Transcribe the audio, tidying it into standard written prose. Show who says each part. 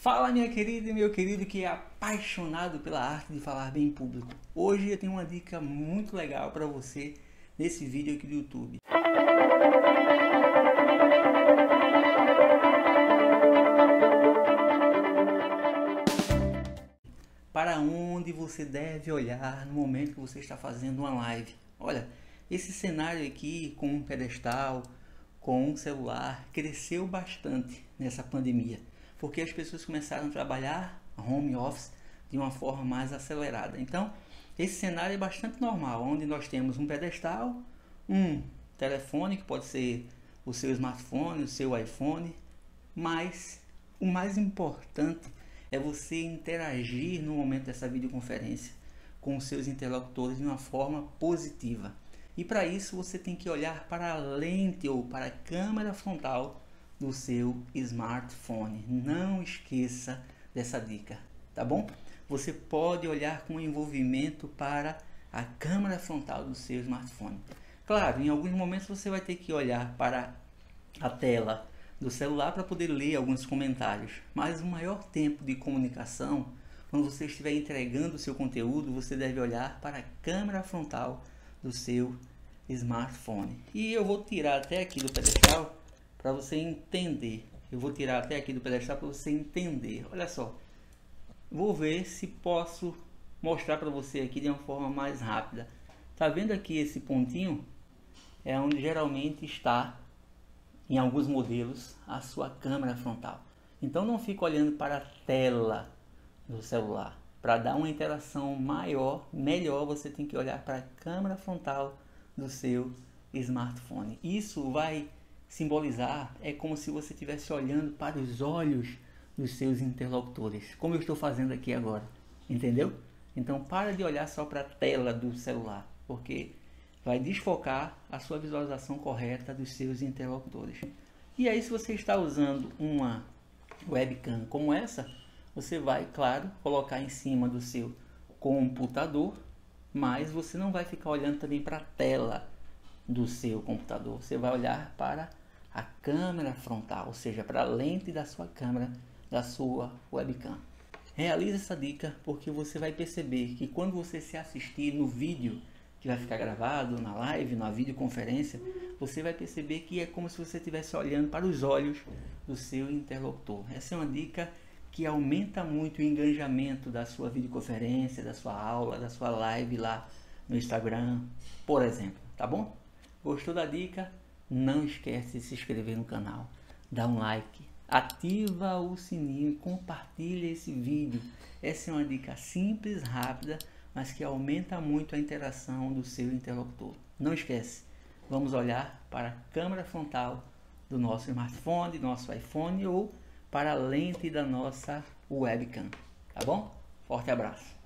Speaker 1: Fala, minha querida e meu querido que é apaixonado pela arte de falar bem em público. Hoje eu tenho uma dica muito legal para você nesse vídeo aqui do YouTube. Para onde você deve olhar no momento que você está fazendo uma live? Olha, esse cenário aqui com um pedestal, com um celular, cresceu bastante nessa pandemia, porque as pessoas começaram a trabalhar home office de uma forma mais acelerada. Então, esse cenário é bastante normal, onde nós temos um pedestal, um telefone, que pode ser o seu smartphone, o seu iPhone, mas o mais importante é você interagir no momento dessa videoconferência com os seus interlocutores de uma forma positiva. E para isso você tem que olhar para a lente ou para a câmera frontal do seu smartphone. Não esqueça dessa dica, tá bom? Você pode olhar com envolvimento para a câmera frontal do seu smartphone. Claro, em alguns momentos você vai ter que olhar para a tela do celular para poder ler alguns comentários, mas o maior tempo de comunicação, quando você estiver entregando o seu conteúdo, você deve olhar para a câmera frontal do seu smartphone. E eu vou tirar até aqui do pedestal para você entender. Olha só, vou ver se posso mostrar para você aqui de uma forma mais rápida. Tá vendo aqui esse pontinho? É onde geralmente está, em alguns modelos, a sua câmera frontal. Então não fique olhando para a tela do celular. Para dar uma interação melhor, você tem que olhar para a câmera frontal do seu smartphone. Isso vai simbolizar, é como se você estivesse olhando para os olhos dos seus interlocutores, como eu estou fazendo aqui agora, entendeu? Então para de olhar só para a tela do celular, porque vai desfocar a sua visualização correta dos seus interlocutores. E aí, se você está usando uma webcam como essa, você vai, claro, colocar em cima do seu computador, mas você não vai ficar olhando também para a tela do seu computador. Você vai olhar para a câmera frontal, ou seja, para a lente da sua câmera, da sua webcam. Realize essa dica, porque você vai perceber que quando você se assistir no vídeo que vai ficar gravado, na live, na videoconferência, você vai perceber que é como se você estivesse olhando para os olhos do seu interlocutor. Essa é uma dica que aumenta muito o engajamento da sua videoconferência, da sua aula, da sua live lá no Instagram, por exemplo, tá bom? Gostou da dica? Não esquece de se inscrever no canal, dá um like, ativa o sininho, compartilha esse vídeo. Essa é uma dica simples, rápida, mas que aumenta muito a interação do seu interlocutor. Não esquece, vamos olhar para a câmera frontal do nosso smartphone, do nosso iPhone ou para a lente da nossa webcam, tá bom? Forte abraço!